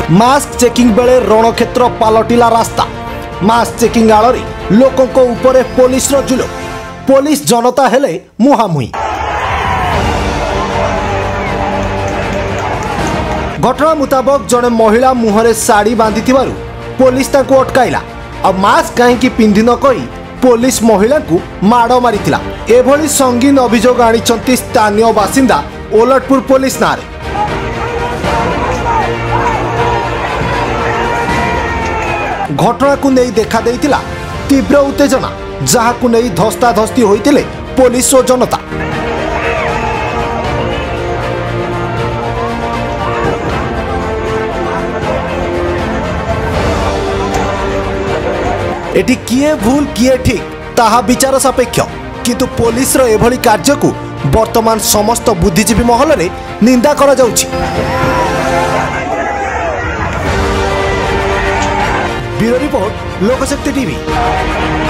Mask checking बेले रणक्षेत्र पलटिला रास्ता। Mask checking आड़े लोकों ऊपर पुलिस जुलुम, पुलिस जनता हेले मुहांमुही। घटना मुताबक जड़े महिला मुहरे साड़ी बांधि पुलिस तांको अटकाइला। अब मास्क कहीं पिंधि न कही पुलिस महिला को माड़ मारिथिला। एभली संगीन अभियोग आनिछंती स्थानीय बासिंदा ओलटपुर पुलिस नारे। घटना को नहीं देखा देइतिला तीव्र उत्तेजना, जहाँ को नहीं धस्ताधस्ती होइतिले पुलिस और जनता। एटी किए भूल किए ठीक ताहा विचार सापेक्ष, किंतु पुलिस रो एभली कार्य को वर्तमान समस्त बुद्धिजीवी महल रे निंदा करा जाउछि। Bureau report, Lokshakti TV.